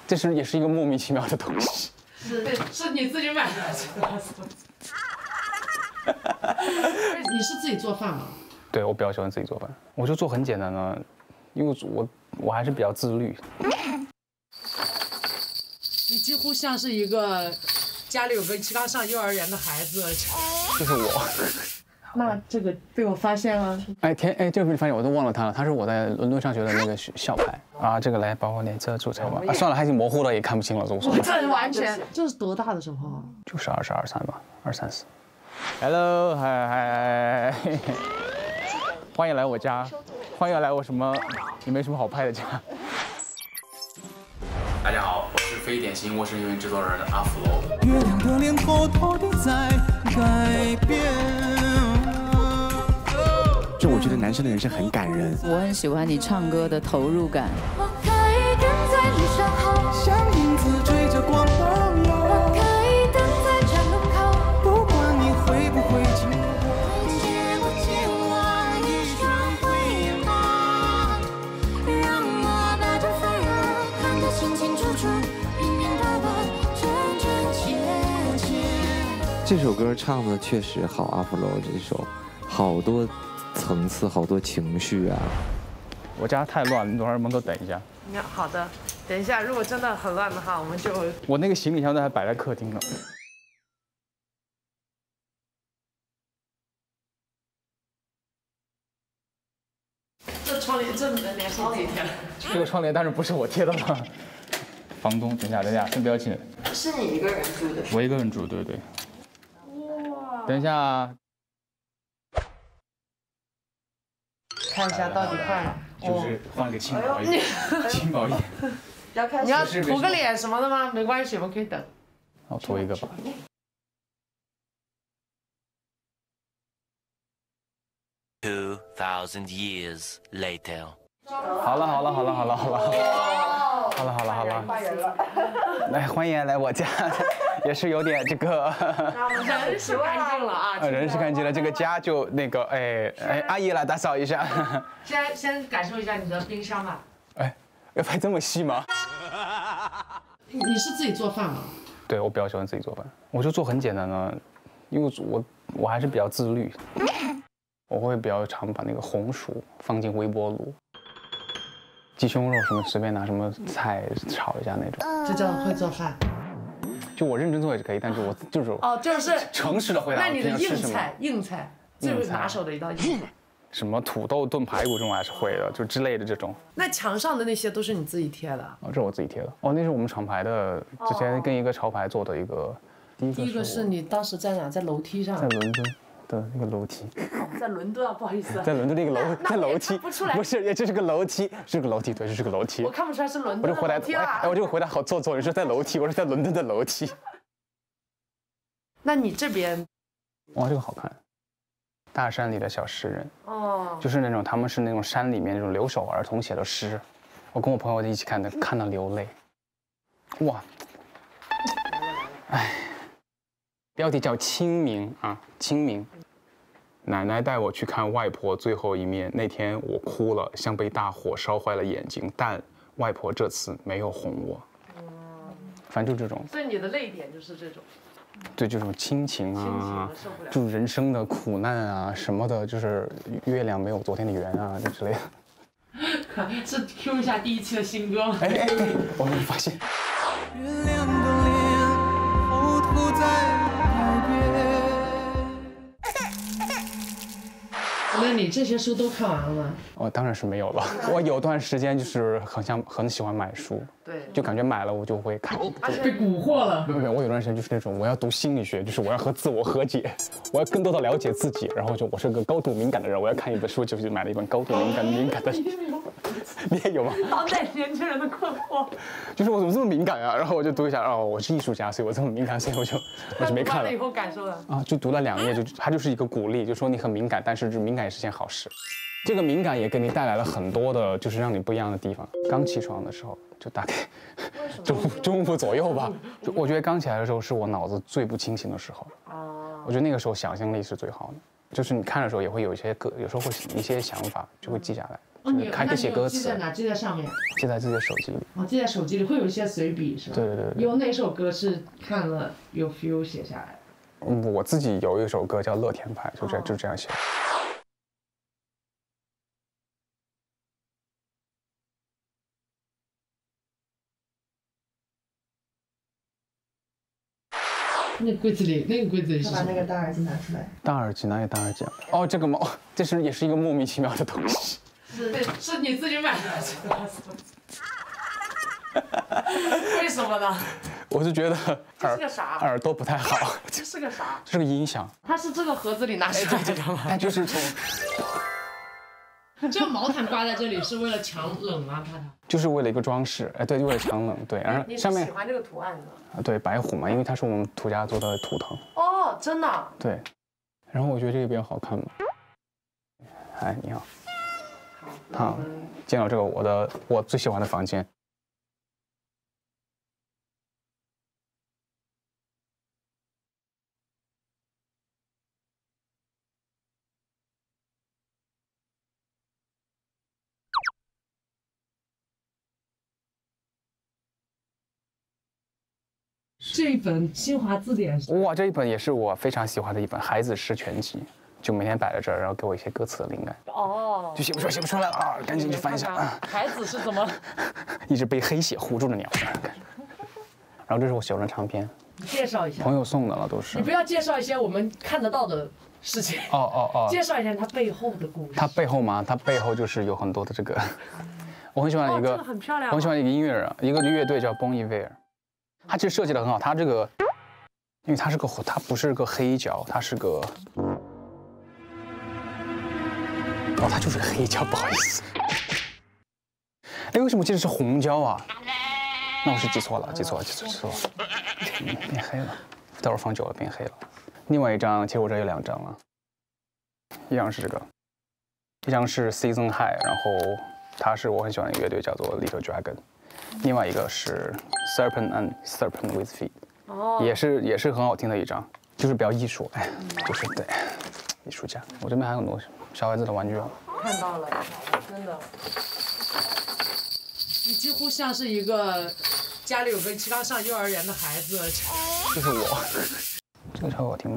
这也是一个莫名其妙的东西。 是你自己买的。你是自己做饭吗？ 对，我比较喜欢自己做饭，我就做很简单的，因为我还是比较自律。 你几乎像是一个家里有个刚上幼儿园的孩子。 就是我。 那这个被我发现了。 这个被你发现我都忘了他了，他是我在伦敦上学的那个校牌啊。这个来把我脸遮住才吧。啊，算了，还挺模糊的，也看不清了，这无所谓。 这完全，这是多大的时候啊？ 就是22、23吧，23、24。Hello， 嗨，欢迎来我家，欢迎来我什么？也没什么好拍的家。大家好，我是非典型卧室音乐制作人阿弗罗。月亮的脸偷偷地在改变。 就我觉得男生的人生很感人。 我很喜欢你唱歌的投入感。 我可以跟在你身后， 像影子追着光梦游。 我可以等在站门口， 不管你会不会经过。 借不借我一双慧眼光，让我把这飞蛾看得清清楚楚，明明白白，真真切切。 这首歌唱的确实好，阿弗罗这首好多层次，好多情绪啊！ 我家太乱了，你等会儿门口等一下。 好的，等一下，如果真的很乱的话，我们就…… 我那个行李箱都还摆在客厅呢。 这窗帘是自己贴的。 这个窗帘当然不是我贴的了。房东，等一下，先不要进。 是你一个人住的？ 我一个人住，对。哇！等一下啊。 看一下到底换了， 就是换个轻薄一点，轻薄一点。 你要涂个脸什么的吗？没关系，我可以等。 我涂一个吧。 2000 years later。 好了。来，欢迎来我家，也是有点这个。 人是干净了啊！ 人是干净了，这个家就那个阿姨来打扫一下。 先感受一下你的冰箱吧。 要拍这么细吗？ 你是自己做饭吗？ 对，我比较喜欢自己做饭，我就做很简单的，因为我还是比较自律，我会比较常把那个红薯放进微波炉，鸡胸肉什么随便拿什么菜炒一下那种。 这叫会做饭。 就我认真做也是可以，但是我就是就是诚实的回答。 那你的硬菜最拿手的一道硬菜。 什么土豆炖排骨这种还是会的，就之类的这种。 那墙上的那些都是你自己贴的？ 这是我自己贴的。那是我们厂牌的，之前跟一个潮牌做的一个。 第一个是你当时在哪？在楼梯上。 在伦敦的那个楼梯。 在伦敦啊，不好意思。 在伦敦那个在楼梯。 不出来。 不是，这是个楼梯，是个楼梯，对，这是个楼梯。 我看不出来是伦敦的楼梯啊。 我这个回答好做作，你说在楼梯，我说在伦敦的楼梯。 那你这边？ 哇，这个好看。大山里的小诗人，就是那种他们是那种山里面那种留守儿童写的诗，我跟我朋友一起看到流泪，哇，标题叫清明啊，清明。奶奶带我去看外婆最后一面，那天我哭了，像被大火烧坏了眼睛，但外婆这次没有哄我，反正就这种。 所以你的泪点就是这种。 对，这种亲情啊，就是人生的苦难啊什么的，就是月亮没有昨天的圆啊，这之类的。 是 Q 一下第一期的新歌吗？ 我没发现。 月亮的脸偷偷在改变。 那你这些书都看完了吗？ 我当然是没有了。我有段时间就是很喜欢买书， 对， 就感觉买了我就会看， 而且被蛊惑了。 没有，我有段时间就是那种我要读心理学，就是我要和自我和解，我要更多的了解自己，然后我是个高度敏感的人，我要看一本书，就是买了一本高度敏感的。你也有吗？ 当代年轻人的困惑， 就是我怎么这么敏感啊？然后我就读一下，我是艺术家，所以我这么敏感，所以我就没看了。 以后感受了啊，就读了2页，它就是一个鼓励，就说你很敏感，但是敏感也是件好事。这个敏感也给你带来了很多的，就是让你不一样的地方。刚起床的时候，就大概中午左右吧，我觉得刚起来的时候是我脑子最不清醒的时候。我觉得那个时候想象力是最好的，就是你看的时候也会有时候会一些想法就会记下来。 你还可以写歌词。 记在哪？记在上面。 记在自己的手机里。 哦，记在手机里会有一些随笔是吧？ 对对对。 有哪首歌是看了有 feel 写下来？ 我自己有一首歌叫《乐天派》，就这样写。 那个柜子里是什么？ 把那个大耳机拿出来。 大耳机哪有大耳机啊？哦，这个吗？这也是一个莫名其妙的东西。 是你自己买的？为什么呢？ 我是觉得这是个啥？ 耳朵不太好。 这是个啥？ 这是个音响。 它是这个盒子里拿出来的吗？ 它就是从。 这个毛毯挂在这里是为了强冷吗？怕它？ 就是为了一个装饰，哎，对，为了强冷，对。然后上面喜欢这个图案的？ 对，白虎嘛，因为它是我们土家做的图腾。 哦，真的？ 对。然后我觉得这个比较好看嘛。哎，你好。好，见到这个我最喜欢的房间。 这一本新华字典， 哇，这一本也是我非常喜欢的一本《孩子诗全集》，就每天摆在这儿，然后给我一些歌词的灵感。 哦， 就写不出来了啊，赶紧去翻一下。 孩子是怎么？ 一只被黑血糊住的鸟。然后这是我喜欢的唱片， 介绍一下。 朋友送的了，都是。 你不要介绍一些我们看得到的事情。 哦。 介绍一下它背后的故事。 它背后吗？它背后就是有很多的这个，我很喜欢一个， 这个很漂亮。 我很喜欢一个音乐人，一个乐队叫 Bon Iver。它其实设计的很好，它这个，因为它不是个黑胶，它是个，哦，它就是个黑胶，不好意思。哎，为什么我记得是红胶啊？那我是记错了。变黑了，待会儿放久了变黑了。另外一张，其实我这有2张了，一张是这个，一张是 Season High， 然后它是我很喜欢的乐队叫做 Little Dragon。另外一个是 Serpent with Feet， 也是很好听的一张，就是比较艺术，哎，就是对，艺术家。我这边还有很多小孩子的玩具。 看到了，真的，你几乎像是一个家里有个刚上幼儿园的孩子。 就是我，这个敲好听吗？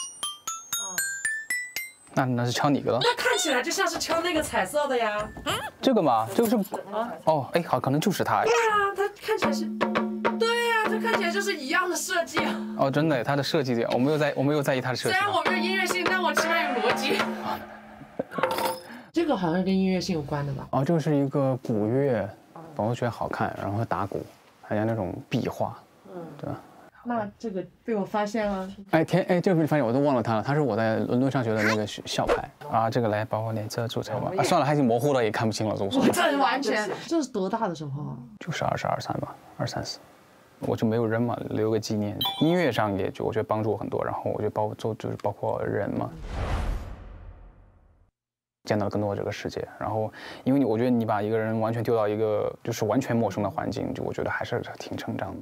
那是敲哪个了？ 那看起来就像是敲那个彩色的呀。 这个吗？这个是哦，哎，好，可能就是它。 对啊，它看起来是，对呀，它看起来就是一样的设计。 哦，真的，它的设计，我没有在意它的设计。 虽然我没有音乐性，但我起码有逻辑。这个好像跟音乐性有关的吧？ 哦，这个是一个古乐，我觉得好看，然后打鼓，还有那种壁画，对吧？ 那这个被我发现了。 这个被你发现我都忘了它了，它是我在伦敦上学的那个校牌啊。这个来把我脸遮住才完。算了，还挺模糊了，也看不清了，无所谓。 这完全，这是多大的时候啊？ 就是22、23吧，2、3、4，我就没有扔嘛，留个纪念。音乐上也就我觉得帮助我很多，然后我觉得包括人嘛，见到了更多的这个世界。然后因为我觉得你把一个人完全丢到一个就是完全陌生的环境，就我觉得还是挺成长的。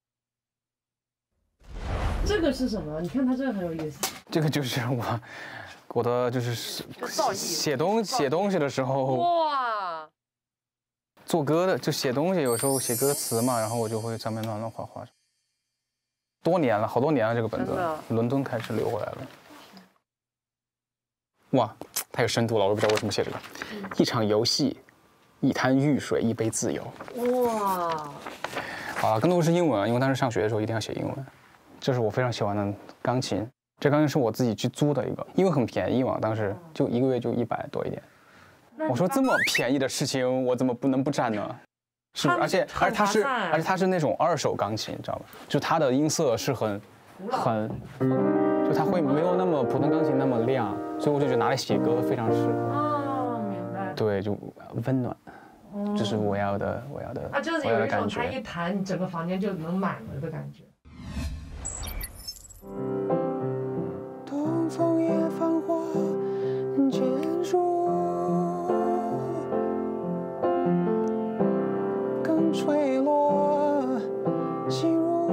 这个是什么？你看它这个很有意思。 这个就是我的就是写东西的时候， 哇， 做歌的就写东西，有时候写歌词嘛，然后我就会上面乱画画。多年了，好多年了，这个本子，伦敦开始留回来了。哇，太有深度了，我也不知道为什么写这个。一场游戏，一滩浴水，一杯自由。 哇， 好了，更多是英文，因为当时上学的时候一定要写英文。这是我非常喜欢的钢琴，这钢琴是我自己去租的一个，因为很便宜嘛，当时就1个月就100多一点。我说这么便宜的事情，我怎么不能不占呢？是，而且它是那种2手钢琴，你知道吧？就它的音色是很，就它会没有那么普通钢琴那么亮，所以我就觉得拿来写歌非常适合。 哦，明白。 对，就温暖，这是我要的啊，就是有一种它一弹，你整个房间就能满了的感觉。 东风也繁华结束，更坠落细如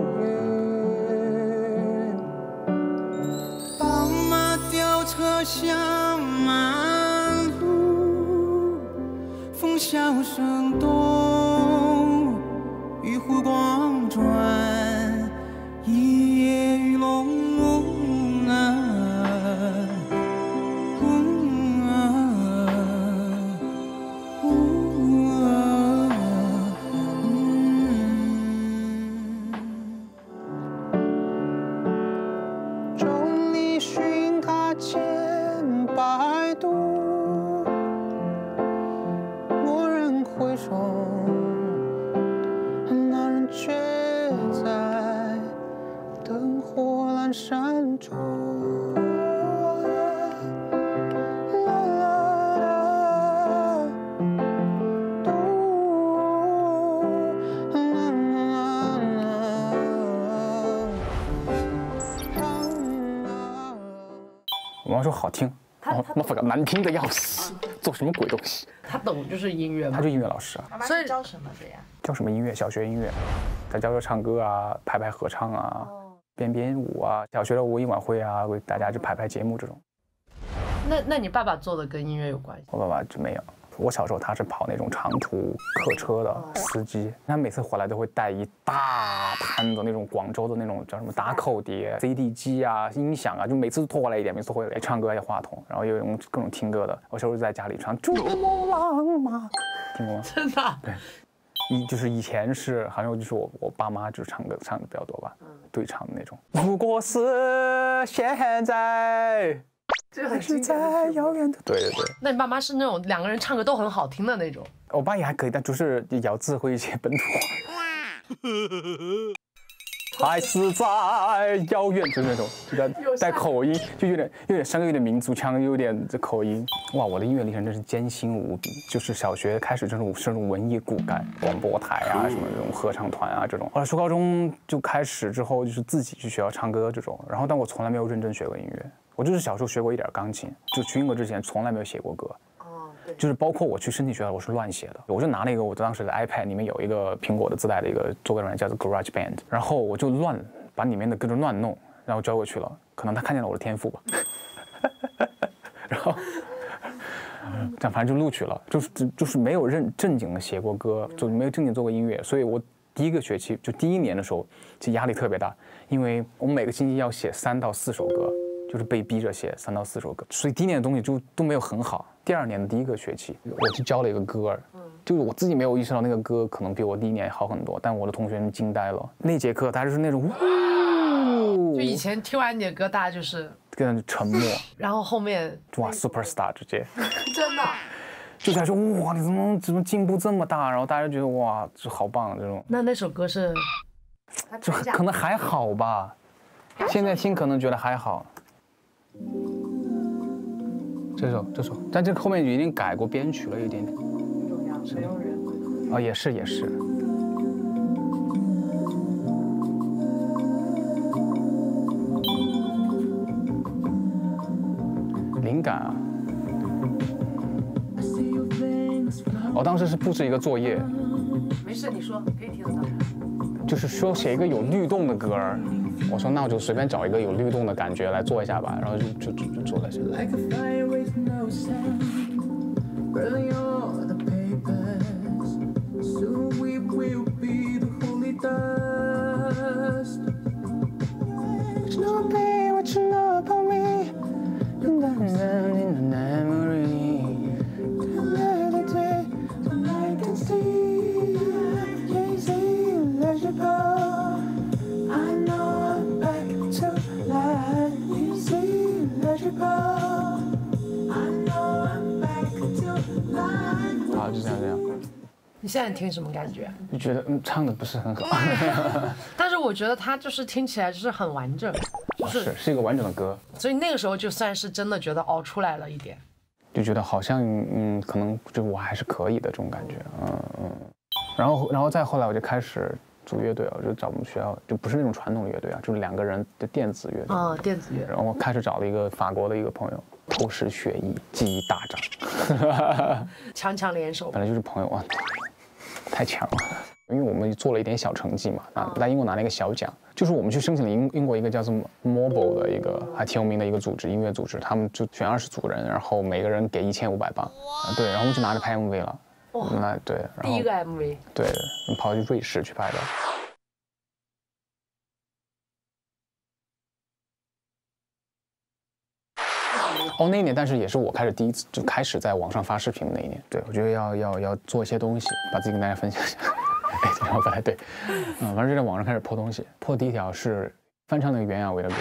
云。 宝马吊车下马路， 笑声动，渔湖光转，一夜鱼龙啊。 山中，我妈说好听，妈发个难听的要死，做什么鬼东西？ 他懂就是音乐吗？ 他就音乐老师啊。 妈妈是教什么的呀？ 教什么音乐？小学音乐，在教唱歌啊，排合唱啊。 编舞啊，小学的文艺晚会啊，为大家去排节目这种。 那你爸爸做的跟音乐有关系？ 我爸爸就没有。我小时候他是跑那种长途客车的司机，他每次回来都会带一大摊子那种广州的那种叫什么打口碟、CD 机啊、音响啊，就每次都拖回来一点，每次回来唱歌要话筒，然后又有各种听歌的。我小时候在家里唱《珠穆朗玛》，听过吗？ 真的？ 对。 就是以前是好像就是我爸妈就是唱歌唱的比较多吧，对唱的那种。如果是现在， 这很是在遥远的。对对对。 那你爸妈是那种两个人唱歌都很好听的那种？ 我爸也还可以，但就是咬字会一些本土话。还是在遥远，就是那种就带口音，就有点声，有点民族腔，有点这口音。哇，我的音乐历程真是艰辛无比。就是小学开始这种深入文艺骨干，广播台啊，什么这种合唱团啊这种。后来初高中就开始之后，就是自己去学校唱歌这种。然后，但我从来没有认真学过音乐。我就是小时候学过一点钢琴，就去英国之前从来没有写过歌。 就是包括我去申请学校，我是乱写的。我就拿了一个我当时的 iPad， 里面有一个苹果的自带的一个做歌软件，叫做 GarageBand， 然后我就把里面的歌就乱弄，然后交过去了。可能他看见了我的天赋吧，然后这样反正就录取了。就是没有正经的写过歌，就没有正经做过音乐，所以我第一个学期就第一年的时候，其实压力特别大，因为我们每个星期要写3到4首歌。 就是被逼着写3到4首歌，所以第一年的东西就都没有很好。第2年的第1个学期，我去教了一个歌，就是我自己没有意识到那个歌可能比我第1年好很多，但我的同学们惊呆了。那节课大家就是那种， 就以前听完你的歌，大家就是跟着沉默， 然后后面哇 superstar 直接， 真的， 就在说哇你怎么进步这么大，然后大家觉得哇这好棒这种。 那首歌是， 就可能还好吧，现在听可能觉得还好。 这首，但这后面已经改过编曲了一点点。 没有人会。 哦，也是。灵感啊！我当时是布置一个作业。 没事，你说可以听得到。 就是说写一个有律动的歌儿。 我说那我就随便找一个有律动的感觉来做一下吧，然后就做了一下。好，就这样。 你现在听什么感觉？ 你觉得唱的不是很好， 但是我觉得它就是听起来就是很完整， 是一个完整的歌。 所以那个时候就算是真的觉得熬出来了一点， 就觉得好像可能就我还是可以的这种感觉，然后再后来我就开始组乐队，我就找我们学校就不是那种传统的乐队啊，就是2个人的电子乐队。 电子乐。 然后我开始找了一个法国的一个朋友，透视血液，技艺大涨， 强联手。 本来就是朋友啊，太强了。因为我们做了一点小成绩嘛，在英国拿了一个小奖，就是我们去申请了英国一个叫做 Mobile 的一个还挺有名的一个组织，音乐组织，他们就选20组人，然后每个人给1500镑，对，然后我们就拿着拍 MV 了。 那对，然后第一个 MV， 对，跑去瑞士去拍的。哦，那一年，但是也是我第一次就开始在网上发视频的那一年。对，我觉得要做一些东西，把自己跟大家分享一下。哎，然后本来对，反正就在网上开始破东西。破第一条是翻唱那个袁娅维的歌，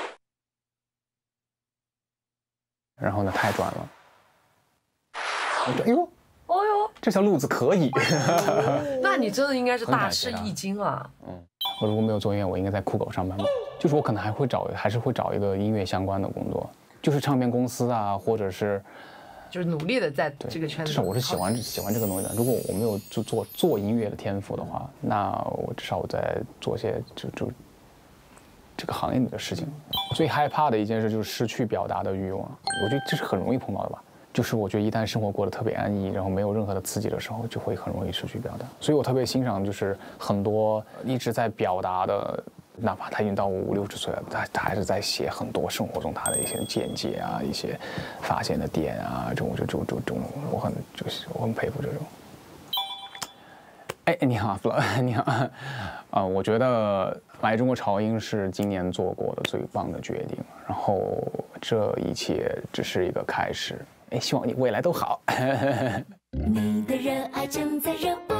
然后呢太转了。哎呦， 哦呦， 这条路子可以。 那你真的应该是大吃一惊啊！ 我如果没有做音乐，我应该在酷狗上班吧？就是我可能还是会找一个音乐相关的工作。就是唱片公司啊，或者是， 就是努力的在这个圈子。 至少我是喜欢这个东西的。如果我没有就做音乐的天赋的话，那我至少我在做一些就这个行业里的事情。最害怕的一件事就是失去表达的欲望。我觉得这是很容易碰到的吧。就是我觉得一旦生活过得特别安逸，然后没有任何的刺激的时候，就会很容易失去表达。所以我特别欣赏就是很多一直在表达的。哪怕他已经到50、60岁了，他还是在写很多生活中他的一些见解啊，一些发现的点啊，这种我很佩服这种。哎，你好，你好，我觉得来中国潮音是今年做过的最棒的决定，然后这一切只是一个开始。哎，希望你未来都好。 你的热爱正在热播。